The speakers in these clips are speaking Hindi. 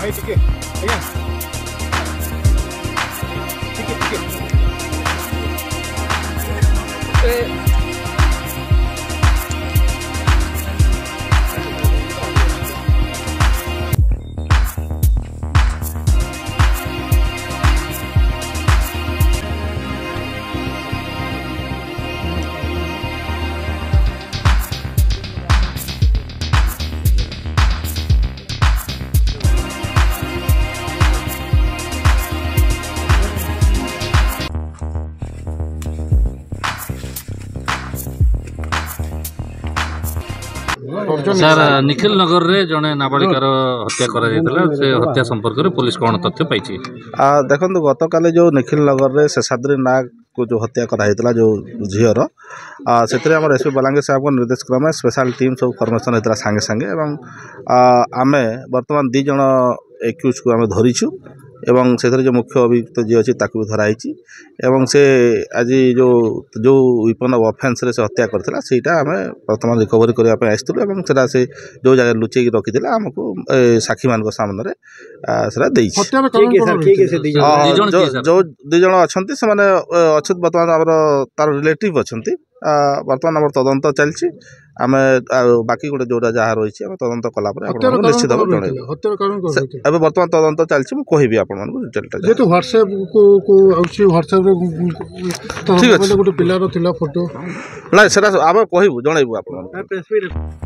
भाई टिके आज्ञा टिके सर निखिल नगर रे जड़े नाबालिकार हत्या करा से हत्या संपर्क में पुलिस कौन तथ्य पाई? देखो गत काले जो निखिल नगर रे शेषाद्री नाग को जो हत्या कराई जो झीर से आम एसपी बलांगीर साहब को निर्देश क्रमे स्पेशल टीम सब फॉर्मेशन होता सांगे सांगे एवं आमे वर्तमान 2 जन एक्यूज को आम धरीचु एवं से जो मुख्य अभियुक्त जी अच्छी भी धराई एवं से आज जो जो विपन ऑफ ऑफेंस रे से हत्या करथिला सेटा हमें वर्तमान रिकवरी करने आसलु एवं सेटा से जो जगह लुचेक रखी आमको साक्षी मान सामने जो 2 जन अच्छा से मैंने अच्छे बर्तमान आम तार रिलेटिव अच्छा बर्तमान आम तदंत चलती आम बाकी गोटे जोटा जहाँ रही है तदंत कलापर निश्चित भाव जन बर्तमान तदंत चलती मुझे कहि आपण डिटेलटा ठीक अच्छे गोटे पिलार थिला फोटो ना से आम कहबू जनइबू आप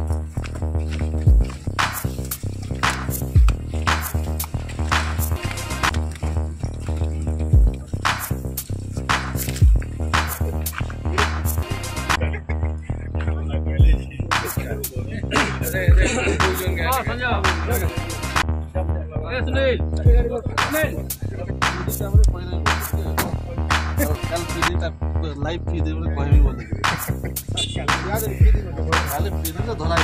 लाइव फीड कहबी बोले धरा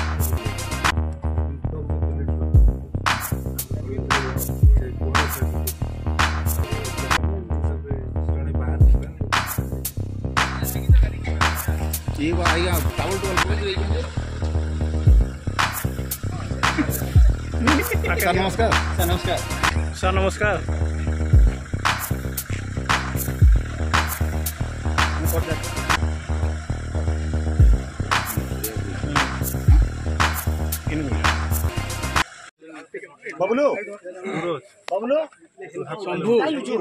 सर नमस्कार सर नमस्कार सर नमस्कार बबलू बबलू शंभू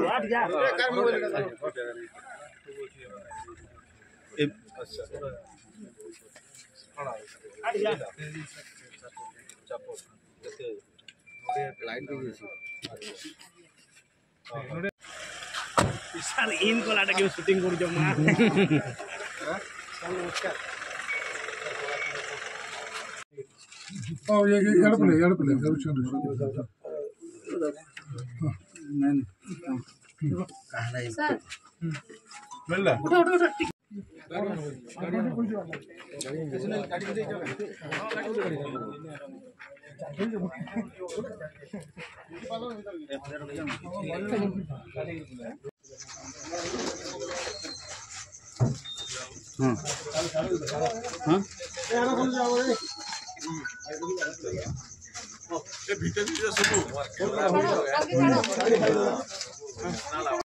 विशाल इन कोलाटा के शूटिंग कर जमा नमस्कार ये यार प्ले सर मिलला उठो हाँ